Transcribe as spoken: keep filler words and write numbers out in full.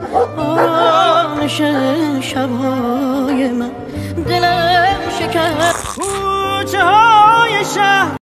آرامش شبهای من دلم شکست کوچه های شهر